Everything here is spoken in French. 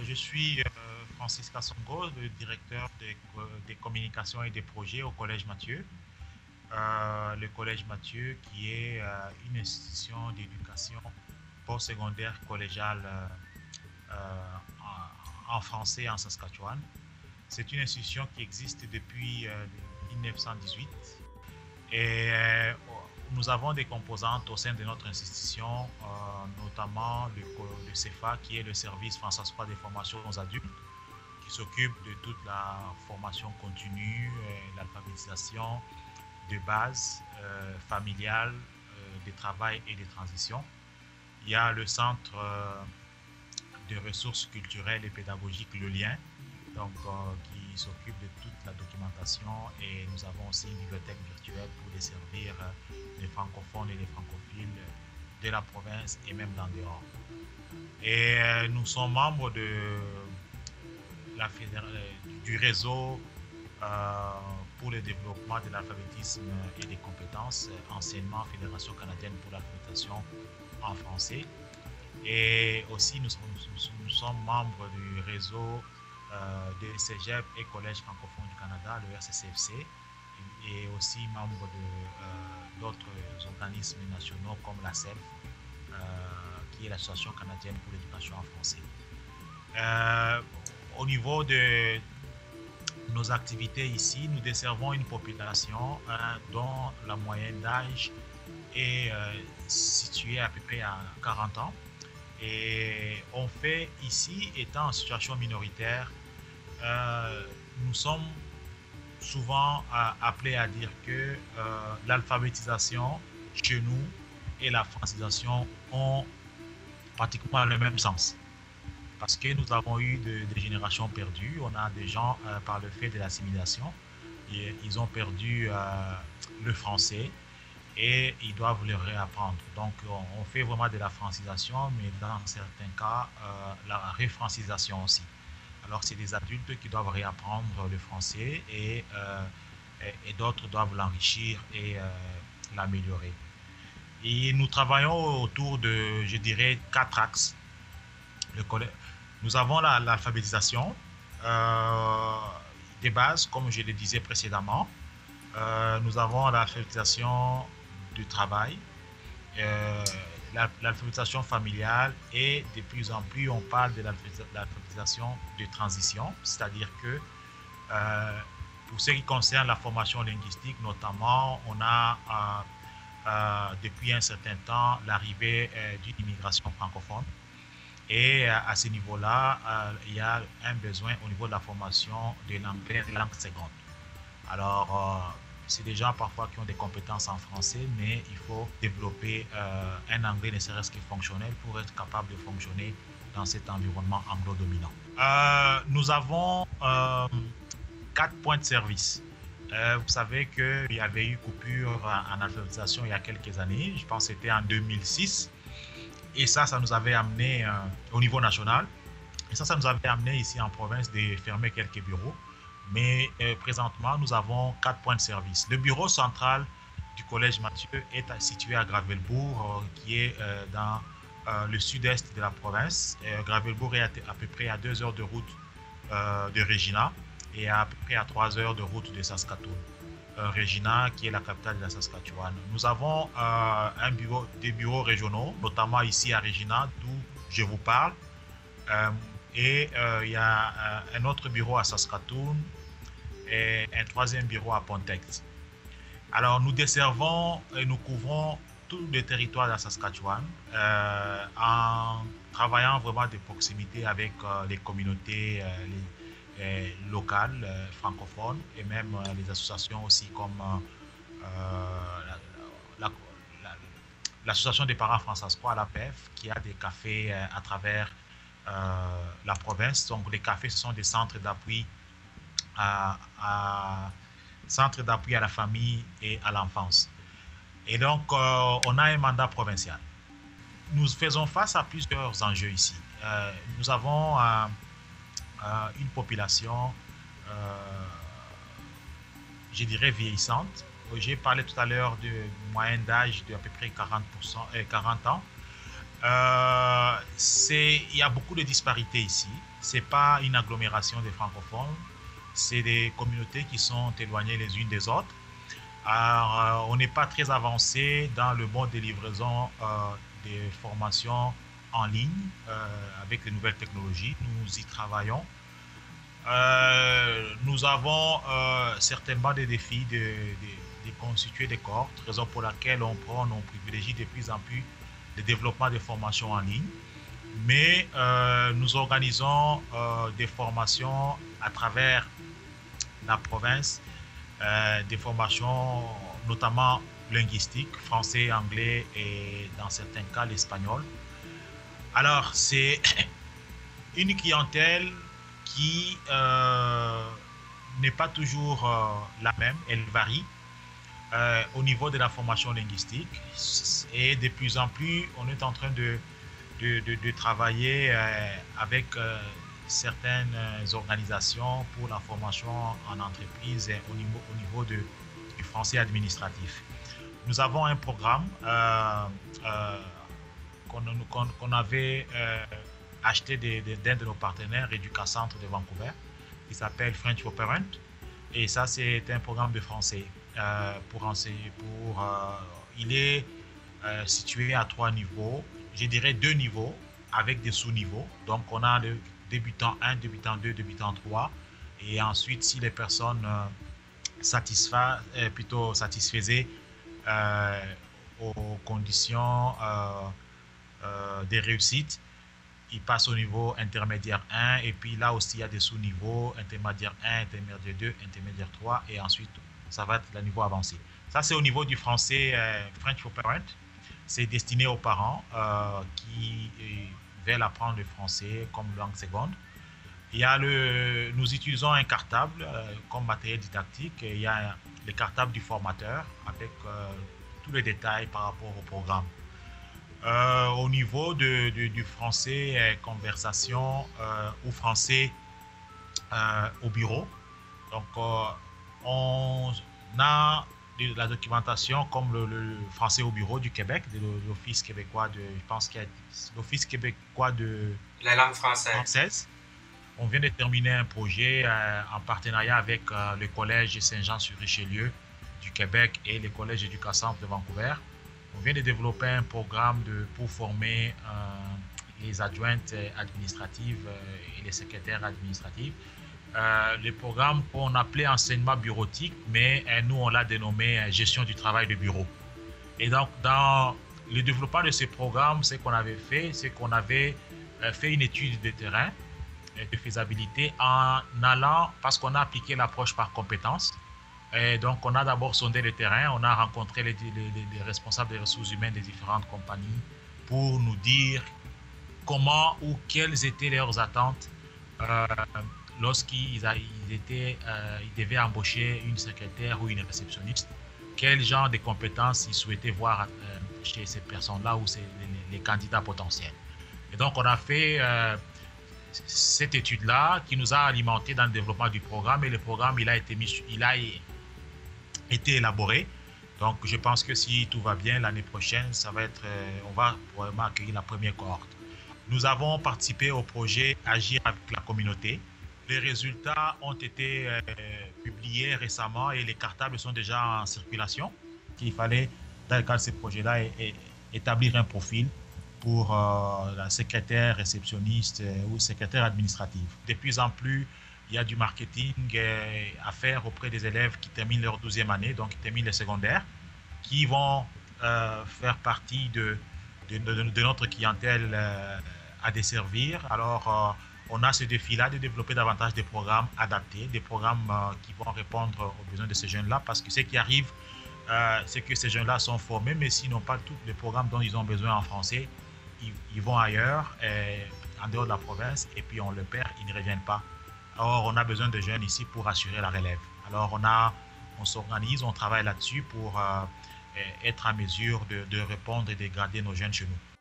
je suis Francis Kassongo, le directeur des communications et des projets au Collège Mathieu. Le Collège Mathieu qui est une institution d'éducation postsecondaire collégiale en français en Saskatchewan. C'est une institution qui existe depuis 1918 et nous avons des composantes au sein de notre institution, notamment le CEFA qui est le service français des formations aux adultes, qui s'occupe de toute la formation continue, l'alphabétisation de base, familiale, de travail et de transition. Il y a le centre de ressources culturelles et pédagogiques, le lien, donc qui s'occupe de toute la documentation, et nous avons aussi une bibliothèque virtuelle pour desservir les francophones et les francophiles de la province et même d'en dehors. Et nous sommes membres du réseau pour le développement de l'alphabétisme et des compétences, enseignement Fédération canadienne pour l'alphabétisation en français. Et aussi, nous sommes membres du réseau des cégep et collèges francophones du Canada, le RCCFC, et aussi membre d'autres organismes nationaux comme la CELF, qui est l'Association canadienne pour l'éducation en français. Au niveau de nos activités ici, nous desservons une population dont la moyenne d'âge est située à peu près à 40 ans. Et on fait ici, étant en situation minoritaire, nous sommes souvent appelés à dire que l'alphabétisation chez nous et la francisation ont pratiquement le même sens. Parce que nous avons eu des générations perdues. On a des gens, par le fait de l'assimilation, ils ont perdu le français et ils doivent le réapprendre. Donc, on fait vraiment de la francisation, mais dans certains cas, la refrancisation aussi. Alors, c'est des adultes qui doivent réapprendre le français et d'autres doivent l'enrichir et l'améliorer. Et nous travaillons autour de, je dirais, 4 axes. Nous avons l'alphabétisation des bases, comme je le disais précédemment. Nous avons l'alphabétisation du travail, l'alphabétisation familiale, et de plus en plus on parle de l'alphabétisation de transition, c'est-à-dire que pour ce qui concerne la formation linguistique notamment, on a depuis un certain temps l'arrivée d'une immigration francophone. Et à ce niveau-là, il y a un besoin au niveau de la formation de l'anglais langue seconde. Alors, c'est des gens parfois qui ont des compétences en français, mais il faut développer un anglais ne serait-ce que fonctionnel pour être capable de fonctionner dans cet environnement anglo-dominant. Nous avons 4 points de service. Vous savez qu'il y avait eu coupure en alphabétisation il y a quelques années, je pense que c'était en 2006. Et ça nous avait amené au niveau national. Et ça nous avait amené ici en province de fermer quelques bureaux. Mais présentement, nous avons 4 points de service. Le bureau central du Collège Mathieu est situé à Gravelbourg, qui est dans le sud-est de la province. Gravelbourg est à peu près à 2 heures de route de Regina et à peu près à 3 heures de route de Saskatoon. Regina, qui est la capitale de la Saskatchewan. Nous avons des bureaux régionaux, notamment ici à Regina, d'où je vous parle. Et il y a un autre bureau à Saskatoon et un 3e bureau à Pontex. Alors, nous desservons et nous couvrons tout le territoire de la Saskatchewan en travaillant vraiment de proximité avec les communautés locales, francophones, et même les associations aussi comme l'association des parents français, l'APEF, qui a des cafés à travers la province. Donc les cafés, ce sont des centres d'appui centres d'appui à la famille et à l'enfance. Et donc on a un mandat provincial. Nous faisons face à plusieurs enjeux ici. Nous avons une population, je dirais, vieillissante. J'ai parlé tout à l'heure de moyenne d'âge de à peu près 40 ans. Il y a beaucoup de disparités ici. Ce n'est pas une agglomération des francophones, c'est des communautés qui sont éloignées les unes des autres. Alors, on n'est pas très avancé dans le mode de livraison des formations en ligne avec les nouvelles technologies. Nous y travaillons. Nous avons certainement des défis de constituer des cohortes, raison pour laquelle on privilégie de plus en plus le développement des formations en ligne. Mais nous organisons des formations à travers la province, des formations notamment linguistiques, français, anglais et dans certains cas l'espagnol. Alors c'est une clientèle qui n'est pas toujours la même, elle varie au niveau de la formation linguistique et de plus en plus on est en train de travailler avec certaines organisations pour la formation en entreprise au niveau du français administratif. Nous avons un programme qu'on avait acheté d'un de nos partenaires, Educacentre de Vancouver, qui s'appelle French for Parents. Et ça, c'est un programme de français pour enseigner. Il est situé à 3 niveaux, je dirais 2 niveaux, avec des sous-niveaux. Donc, on a le débutant 1, débutant 2, débutant 3. Et ensuite, si les personnes satisfaisaient aux conditions des réussites, ils passent au niveau intermédiaire 1. Et puis là aussi, il y a des sous-niveaux, intermédiaire 1, intermédiaire 2, intermédiaire 3. Et ensuite, ça va être le niveau avancé. Ça, c'est au niveau du français French for Parents. C'est destiné aux parents qui veulent apprendre le français comme langue seconde. Nous utilisons un cartable comme matériel didactique. Il y a le cartable du formateur avec tous les détails par rapport au programme. Au niveau du français conversation ou français au bureau, donc on a de la documentation comme le français au bureau du Québec, de l'Office québécois l'Office québécois de la langue française. On vient de terminer un projet en partenariat avec le Collège Saint-Jean-sur-Richelieu du Québec et le Collège Educacentre de Vancouver. On vient de développer un programme pour former les adjointes administratives et les secrétaires administratifs. Le programme qu'on appelait enseignement bureautique, mais nous, on l'a dénommé gestion du travail de bureau. Et donc, dans le développement de ce programme, ce qu'on avait fait, c'est qu'on avait fait une étude de terrain, de faisabilité, en allant, parce qu'on a appliqué l'approche par compétences. Et donc, on a d'abord sondé le terrain, on a rencontré les responsables des ressources humaines des différentes compagnies pour nous dire comment ou quelles étaient leurs attentes lorsqu'ils devaient embaucher une secrétaire ou une réceptionniste, quel genre de compétences ils souhaitaient voir chez ces personnes-là ou les candidats potentiels. Et donc, on a fait cette étude-là qui nous a alimenté dans le développement du programme et le programme, il a été élaboré. Donc, je pense que si tout va bien, l'année prochaine, on va probablement accueillir la première cohorte. Nous avons participé au projet Agir avec la communauté. Les résultats ont été publiés récemment et les cartables sont déjà en circulation. Il fallait, dans le cadre de ce projet-là, établir un profil pour la secrétaire réceptionniste ou secrétaire administrative. De plus en plus, il y a du marketing à faire auprès des élèves qui terminent leur 12e année, donc qui terminent le secondaire, qui vont faire partie de notre clientèle à desservir. Alors, on a ce défi-là de développer davantage des programmes adaptés, des programmes qui vont répondre aux besoins de ces jeunes-là, parce que ce qui arrive, c'est que ces jeunes-là sont formés, mais s'ils n'ont pas tous les programmes dont ils ont besoin en français, ils vont ailleurs, en dehors de la province, et puis on le perd, ils ne reviennent pas. Or, on a besoin de jeunes ici pour assurer la relève. Alors, on s'organise, on travaille là-dessus pour être en mesure de répondre et de garder nos jeunes chez nous.